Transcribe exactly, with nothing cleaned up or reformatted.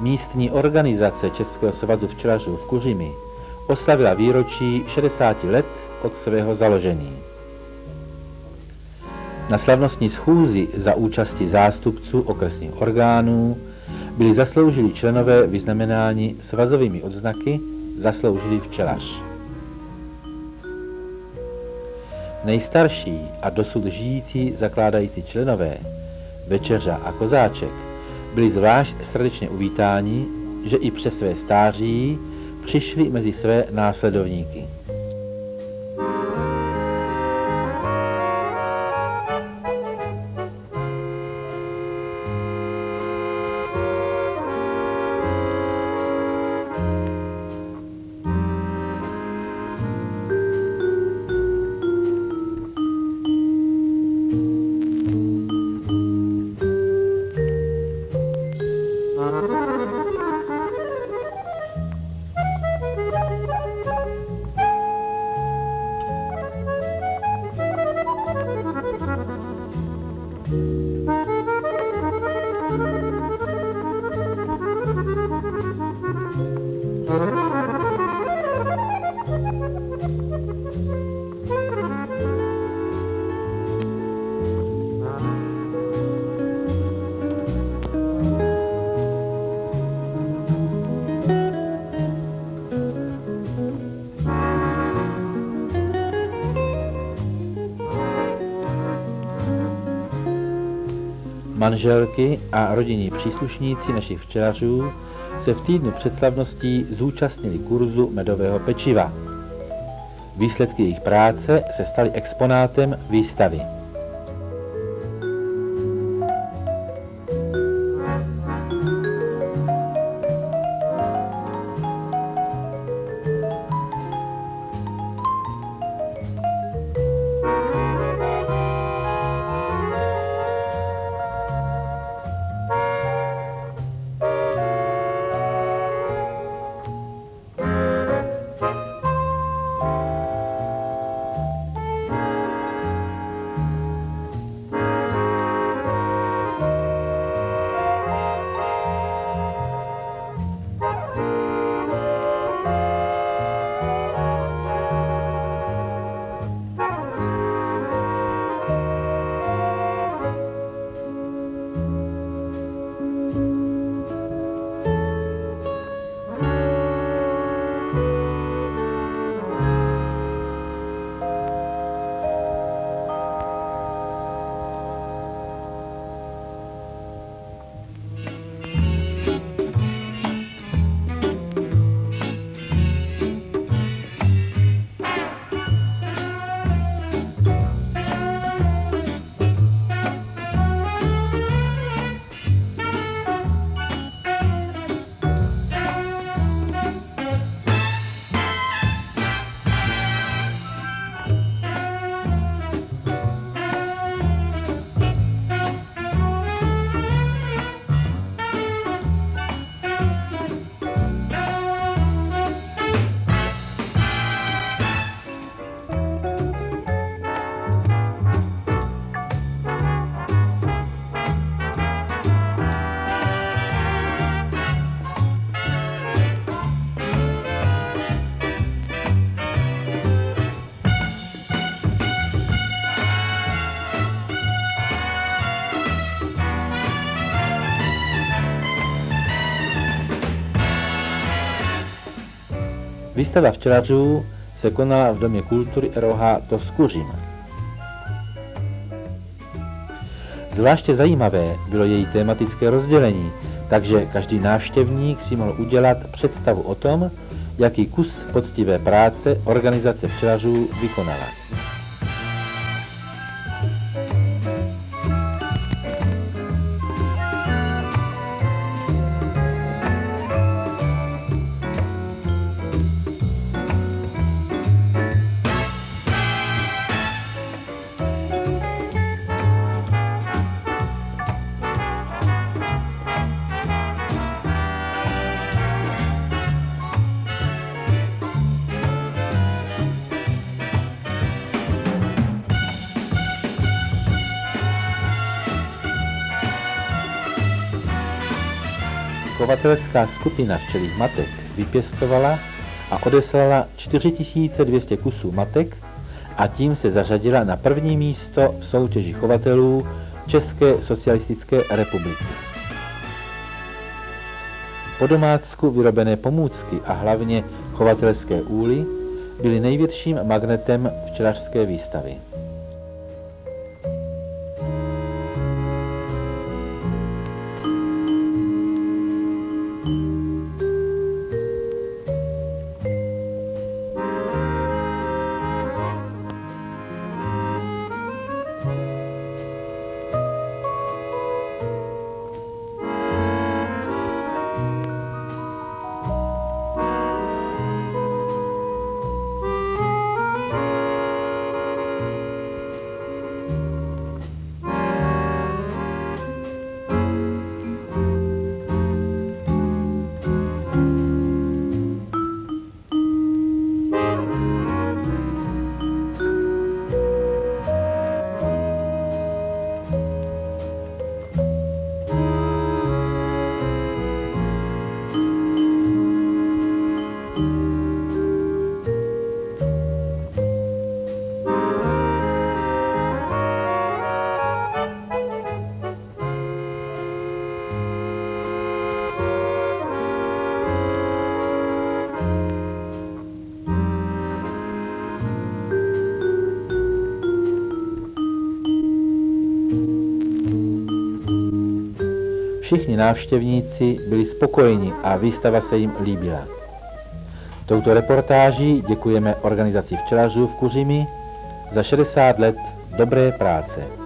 místní organizace Českého svazu včelařů v Kuřimi oslavila výročí šedesáti let od svého založení. Na slavnostní schůzi za účasti zástupců okresních orgánů byli zasloužilí členové vyznamenáni svazovými odznaky Zasloužilý včelař. Nejstarší a dosud žijící zakládající členové Večeřa a Kozáček byli zvlášť srdečně uvítáni, že i přes své stáří přišli mezi své následovníky. Manželky a rodinní příslušníci našich včelařů se v týdnu před slavností zúčastnili kurzu medového pečiva. Výsledky jejich práce se staly exponátem výstavy. Výstava včelařů se konala v Domě kultury R O H Toskuřim. Zvláště zajímavé bylo její tematické rozdělení, takže každý návštěvník si mohl udělat představu o tom, jaký kus poctivé práce organizace včelařů vykonala. chovatelská skupina včelích matek vypěstovala a odeslala čtyři tisíce dvě stě kusů matek a tím se zařadila na první místo v soutěži chovatelů České socialistické republiky. Po domácku vyrobené pomůcky a hlavně chovatelské úly byly největším magnetem včelařské výstavy. Všichni návštěvníci byli spokojeni a výstava se jim líbila. Touto reportáží děkujeme organizaci včelařů v Kuřimi za šedesát let dobré práce.